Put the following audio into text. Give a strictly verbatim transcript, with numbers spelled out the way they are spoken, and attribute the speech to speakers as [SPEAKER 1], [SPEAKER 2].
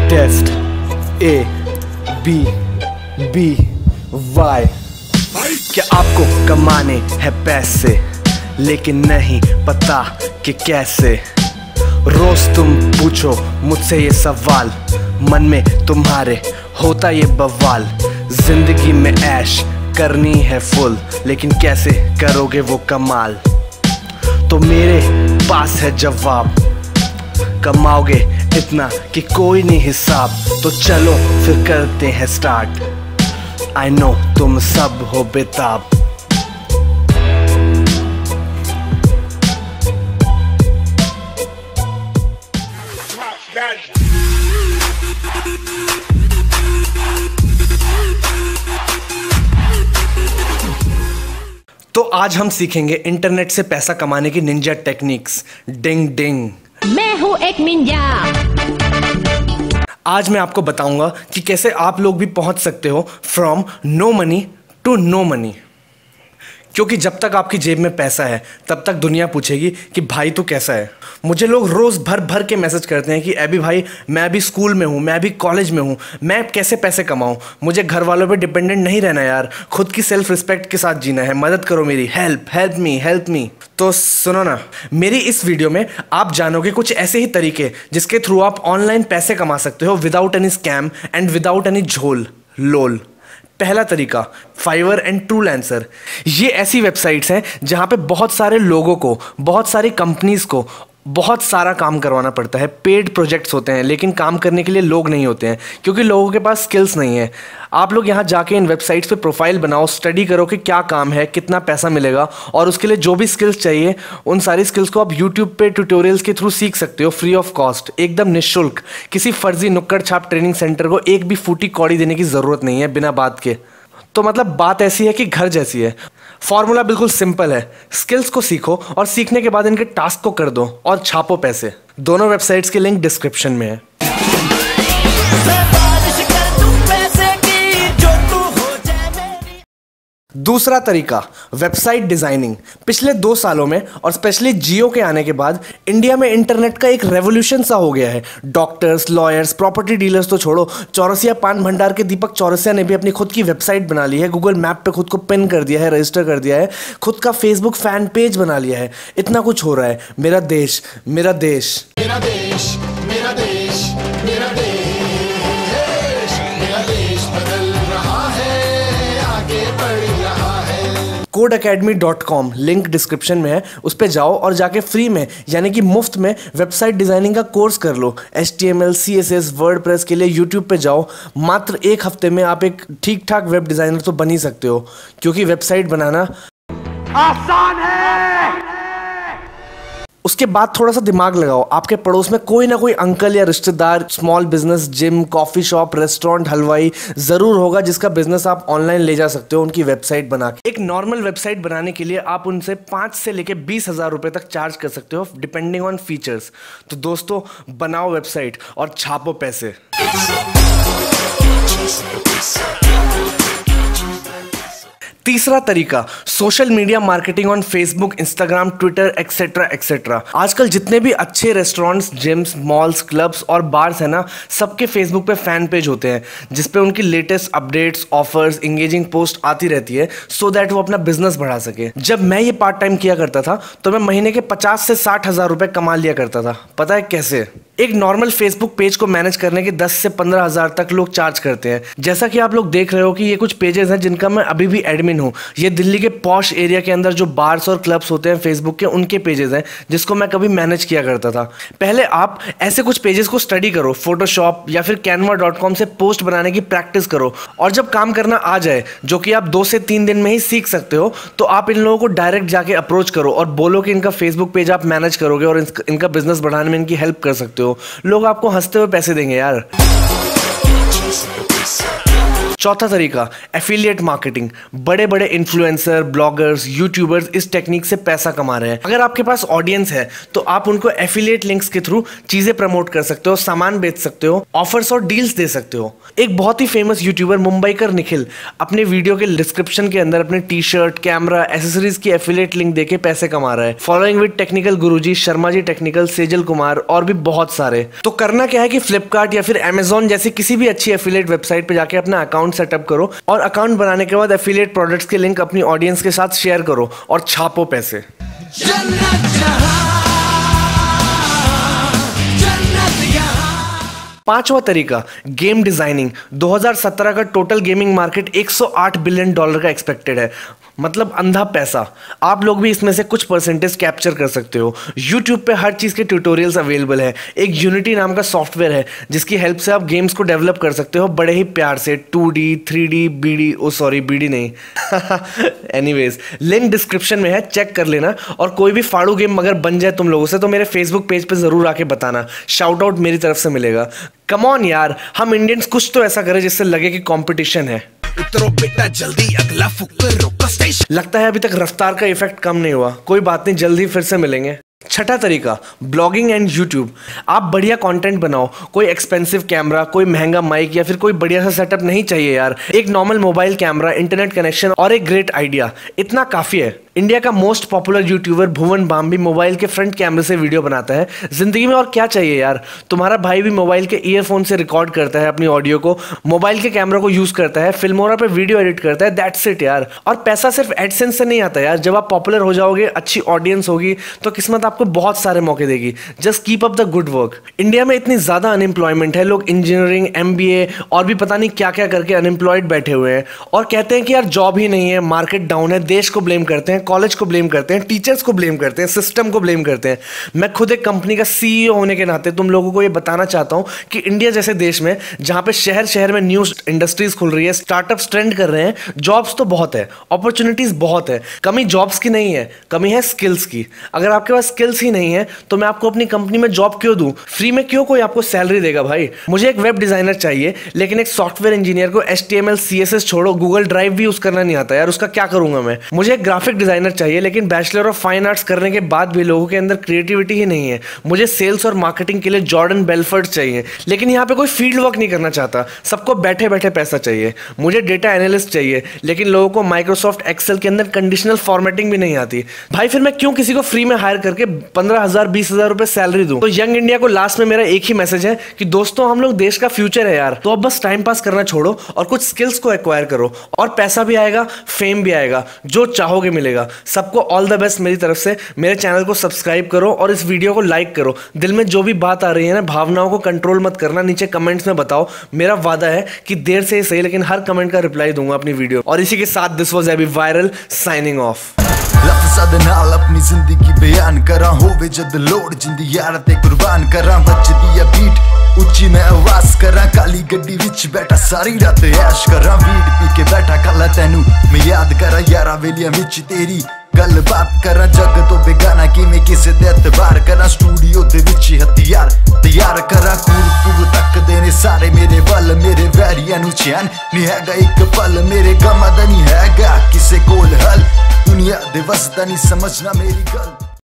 [SPEAKER 1] Test A B B Y. क्या आपको कमाने हैं पैसे लेकिन नहीं पता कि कैसे? रोज तुम पूछो मुझसे ये सवाल, मन में तुम्हारे होता ये बवाल। जिंदगी में ऐश करनी है फुल, लेकिन कैसे करोगे वो कमाल? तो मेरे पास है जवाब, कमाओगे इतना कि कोई नहीं हिसाब। तो चलो फिर करते हैं स्टार्ट, आई नो तुम सब हो बेताब। तो आज हम सीखेंगे इंटरनेट से पैसा कमाने की निंजा टेक्निक्स। डिंग डिंग,
[SPEAKER 2] मैं हूँ एक निंजा।
[SPEAKER 1] आज मैं आपको बताऊंगा कि कैसे आप लोग भी पहुंच सकते हो from no money to no money. क्योंकि जब तक आपकी जेब में पैसा है तब तक दुनिया पूछेगी कि भाई तू कैसा है। मुझे लोग रोज़ भर भर के मैसेज करते हैं कि अभी भाई मैं अभी स्कूल में हूँ, मैं अभी कॉलेज में हूँ, मैं कैसे पैसे कमाऊँ? मुझे घर वालों पे डिपेंडेंट नहीं रहना यार, खुद की सेल्फ रिस्पेक्ट के साथ जीना है, मदद करो मेरी, help help me help me. तो सुनो ना, मेरी इस वीडियो में आप जानोगे कुछ ऐसे ही तरीके जिसके थ्रू आप ऑनलाइन पैसे कमा सकते हो without any scam and without any झोल लोल। पहला तरीका, फाइवर एंड ट्रूलेंसर। ये ऐसी वेबसाइट्स हैं जहाँ पे बहुत सारे लोगों को, बहुत सारी कंपनीज को बहुत सारा काम करवाना पड़ता है। पेड प्रोजेक्ट्स होते हैं लेकिन काम करने के लिए लोग नहीं होते हैं क्योंकि लोगों के पास स्किल्स नहीं है। आप लोग यहाँ जाके इन वेबसाइट्स पे प्रोफाइल बनाओ, स्टडी करो कि क्या काम है, कितना पैसा मिलेगा, और उसके लिए जो भी स्किल्स चाहिए उन सारी स्किल्स को आप यूट्यूब पे ट्यूटोरियल्स के थ्रू सीख सकते हो फ्री ऑफ कॉस्ट, एकदम निःशुल्क। किसी फर्जी नुक्कड़ छाप ट्रेनिंग सेंटर को एक भी फूटी कौड़ी देने की ज़रूरत नहीं है बिना बात के। तो मतलब बात ऐसी है कि घर जैसी है। फॉर्मूला बिल्कुल सिंपल है, स्किल्स को सीखो और सीखने के बाद इनके टास्क को कर दो और छापो पैसे। दोनों वेबसाइट्स के लिंक डिस्क्रिप्शन में है। दूसरा तरीका, वेबसाइट डिजाइनिंग। पिछले दो सालों में और स्पेशली जियो के आने के बाद इंडिया में इंटरनेट का एक रेवोल्यूशन सा हो गया है। डॉक्टर्स, लॉयर्स, प्रॉपर्टी डीलर्स तो छोड़ो, चौरसिया पान भंडार के दीपक चौरसिया ने भी अपनी खुद की वेबसाइट बना ली है, गूगल मैप पे खुद को पिन कर दिया है, रजिस्टर कर दिया है, खुद का फेसबुक फैन पेज बना लिया है। इतना कुछ हो रहा है। मेरा देश मेरा देश मेरा देश मेरा देश मेरा देश मेरा देश बदल रहा है, आगे बढ़ रहा है। Code academy dot com link description में है, उस पर जाओ और जाके फ्री में यानी कि मुफ्त में वेबसाइट डिजाइनिंग का कोर्स कर लो। H T M L, C S S, WordPress के लिए यूट्यूब पे जाओ। मात्र एक हफ्ते में आप एक ठीक ठाक वेब डिजाइनर तो बन ही सकते हो, क्योंकि वेबसाइट बनाना आसान है। उसके बाद थोड़ा सा दिमाग लगाओ, आपके पड़ोस में कोई ना कोई अंकल या रिश्तेदार, small business, gym, coffee shop, restaurant, हलवाई जरूर होगा जिसका बिजनेस आप ऑनलाइन ले जा सकते हो उनकी वेबसाइट बना के। एक नॉर्मल वेबसाइट बनाने के लिए आप उनसे पाँच से लेके बीस हजार रुपए तक चार्ज कर सकते हो डिपेंडिंग ऑन फीचर्स। तो दोस्तों, बनाओ वेबसाइट और छापो पैसे। तीसरा तरीका, social media marketing on Facebook, Instagram, Twitter etcetera etcetera. आजकल जितने भी अच्छे रेस्टोरेंट्स, जिम्स, मॉल्स, क्लब्स और बार्स है ना, सबके फेसबुक पे फैन पेज होते हैं जिसपे उनकी latest updates, offers, engaging post आती रहती है सो दैट वो अपना बिजनेस बढ़ा सके। जब मैं ये पार्ट टाइम किया करता था तो मैं महीने के पचास से साठ हजार रुपए कमा लिया करता था। पता है कैसे? एक नॉर्मल फेसबुक पेज को मैनेज करने के दस से पंद्रह हजार तक लोग चार्ज करते हैं। जैसा कि आप लोग देख रहे हो कि ये कुछ पेजेस हैं जिनका मैं अभी भी एडमिन हूँ। ये दिल्ली के पॉश एरिया के अंदर जो बार्स और क्लब्स होते हैं फेसबुक के, उनके पेजेस हैं जिसको मैं कभी मैनेज किया करता था। पहले आप ऐसे कुछ पेजेस को स्टडी करो, फोटोशॉप या फिर कैनवा डॉट कॉम से पोस्ट बनाने की प्रैक्टिस करो, और जब काम करना आ जाए, जो कि आप दो से तीन दिन में ही सीख सकते हो, तो आप इन लोगों को डायरेक्ट जाके अप्रोच करो और बोलो कि इनका फेसबुक पेज आप मैनेज करोगे और इनका बिजनेस बढ़ाने में इनकी हेल्प कर सकते हो। लोग आपको हंसते हुए पैसे देंगे यार। चौथा तरीका एफिलिएट मार्केटिंग। बड़े बड़े इन्फ्लुएंसर, ब्लॉगर्स, यूट्यूबर्स इस टेक्निक से पैसा कमा रहे हैं। अगर आपके पास ऑडियंस है तो आप उनको एफिलिएट लिंक्स के थ्रू चीजें प्रमोट कर सकते हो, सामान बेच सकते हो, ऑफर्स और डील्स दे सकते हो। एक बहुत ही फेमस यूट्यूबर मुंबईकर निखिल अपने वीडियो के डिस्क्रिप्शन के अंदर अपने टी शर्ट, कैमरा, एसेसरीज की एफिलिएट लिंक देके पैसे कमा रहा है। Following with technical Guruji, Sharma ji technical, Sejal Kumar और भी बहुत सारे। तो करना क्या है कि फ्लिपकार्ट या फिर अमेजॉन जैसी किसी भी अच्छी एफिलिएट वेबसाइट पे जाके अपना अकाउंट सेटअप करो और अकाउंट बनाने के बाद एफिलिएट प्रोडक्ट्स के लिंक अपनी ऑडियंस के साथ शेयर करो और छापो पैसे। पांचवा तरीका गेम डिजाइनिंग। दो हज़ार सत्रह का टोटल गेमिंग मार्केट एक सौ आठ बिलियन डॉलर का एक्सपेक्टेड है, मतलब अंधा पैसा। आप लोग भी इसमें से कुछ परसेंटेज कैप्चर कर सकते हो। यूट्यूब पे हर चीज़ के ट्यूटोरियल्स अवेलेबल है। एक यूनिटी नाम का सॉफ्टवेयर है जिसकी हेल्प से आप गेम्स को डेवलप कर सकते हो बड़े ही प्यार से। Two D, three D, B D, oh sorry B D नहीं एनीवेज, लिंक डिस्क्रिप्शन में है, चेक कर लेना। और कोई भी फाड़ू गेम अगर बन जाए तुम लोगों से तो मेरे फेसबुक पेज पे जरूर आके बताना, शाउट आउट मेरी तरफ से मिलेगा। कम ऑन यार, हम इंडियंस कुछ तो ऐसा करें जिससे लगे कि कंपटीशन है।
[SPEAKER 3] उतरो बेटा जल्दी, अगला फुकर रोका स्टेशन।
[SPEAKER 1] लगता है अभी तक रफ्तार का इफेक्ट कम नहीं हुआ, कोई बात नहीं, जल्दी फिर से मिलेंगे। छठा तरीका ब्लॉगिंग एंड यूट्यूब। आप बढ़िया कंटेंट बनाओ। कोई एक्सपेंसिव कैमरा, कोई महंगा माइक या फिर कोई बढ़िया सा सेटअप नहीं चाहिए यार। एक normal mobile camera, internet connection और एक ग्रेट आइडिया, इतना काफी है। इंडिया का most popular YouTuber Bhuvan Bam भी मोबाइल के फ्रंट कैमरे से वीडियो बनाता है। जिंदगी में और क्या चाहिए यार। तुम्हारा भाई भी मोबाइल के ईयरफोन से रिकॉर्ड करता है अपनी ऑडियो को, मोबाइल के कैमरा को यूज करता है, फिल्मोरा पे वीडियो एडिट करता है, दैट्स इट यार। और पैसा सिर्फ एडसेंस से नहीं आता यार। जब आप पॉपुलर हो जाओगे, अच्छी ऑडियंस होगी तो किस्मत आपको बहुत सारे मौके देगी। Just keep up the good work. India में इतनी ज्यादा अनएम्प्लॉयमेंट है, लोग इंजीनियरिंग, एम बी ए और भी पता नहीं क्या क्या करके अनएम्प्लॉयड बैठे हुए हैं और कहते हैं कि यार जॉब ही नहीं है, मार्केट डाउन है। देश को ब्लेम करते हैं, कॉलेज को ब्लेम करते हैं, टीचर्स को ब्लेम करते हैं, सिस्टम को ब्लेम करते हैं। मैं खुद एक कंपनी का सीईओ होने के नाते तुम लोगों को ये बताना चाहता हूं कि इंडिया जैसे देश में जहां पे शहर शहर में न्यू इंडस्ट्रीज खुल रही है, स्टार्टअप्स ट्रेंड कर रहे हैं, जॉब्स तो बहुत है, अपॉर्चुनिटीज बहुत है। कमी जॉब्स की नहीं है, कमी है स्किल्स की। अगर आपके पास स्किल्स ही नहीं है तो मैं आपको अपनी कंपनी में जॉब क्यों दूं? फ्री में क्यों कोई आपको सैलरी देगा भाई? मुझे एक वेब डिजाइनर चाहिए, लेकिन एक सॉफ्टवेयर इंजीनियर को H T M L, C S S छोड़ो, गूगल ड्राइव भी यूज करना नहीं आता यार, उसका क्या करूंगा मैं? मुझे एक ग्राफिक डिजाइनर चाहिए, लेकिन बैचलर ऑफ फाइन आर्ट्स करने के बाद भी लोगों के अंदर क्रिएटिविटी ही नहीं है। मुझे सेल्स और मार्केटिंग के लिए जॉर्डन बेलफोर्ड चाहिए, लेकिन यहाँ पे कोई फील्ड वर्क नहीं करना चाहता, सबको बैठे बैठे पैसा चाहिए। मुझे डेटा एनालिस्ट चाहिए, लेकिन लोगों को माइक्रोसॉफ्ट एक्सेल के अंदर कंडीशनल फॉर्मेटिंग भी नहीं आती। भाई फिर मैं क्यों किसी को फ्री में हायर करके पंद्रह हजार बीस हजार रुपए सैलरी दूं? तो यंग इंडिया को लास्ट में मेरा एक ही मैसेज है कि दोस्तों हम लोग देश का फ्यूचर है यार, तो अब बस टाइम पास करना छोड़ो और कुछ स्किल्स को एक्वायर करो और पैसा भी आएगा, फेम भी आएगा, जो चाहोगे मिलेगा। सबको ऑल द बेस्ट मेरी तरफ से। मेरे चैनल को सब्सक्राइब करो और इस वीडियो को लाइक करो। दिल में जो भी बात आ रही है ना, भावनाओं को कंट्रोल मत करना, नीचे कमेंट्स में बताओ। मेरा वादा है कि देर से ही सही लेकिन हर कमेंट का रिप्लाई दूंगा अपनी वीडियो। और इसी के साथ this was AB viral signing off.
[SPEAKER 3] लफ्ज़ां दे नाल अपनी जिंदगी बयान करा, होवे जद लोड़ जिंदी यार ते कुर्बान करा। वजदी है बीट उच्ची मैं आवाज करा, काली गड्डी विच बैठा सारी रात ऐश करा। वीड पी के बैठा कला तैनू मैं याद करा, यारा वेलियां विच तेरी गल बात करा। जग तो बेगाना कि मैं किसे दे एतबार करा। स्टूडियो दे विच हथियार तैयार करा, कूर कूर तक देने सारे मेरे वल। मेरे वैरियां नू चैन नहीं हैगा एक पल, मेरे गमां दा नहीं हैगा किसे कोल हल। दुनिया दे वसदा नहीं समझना मेरी गल।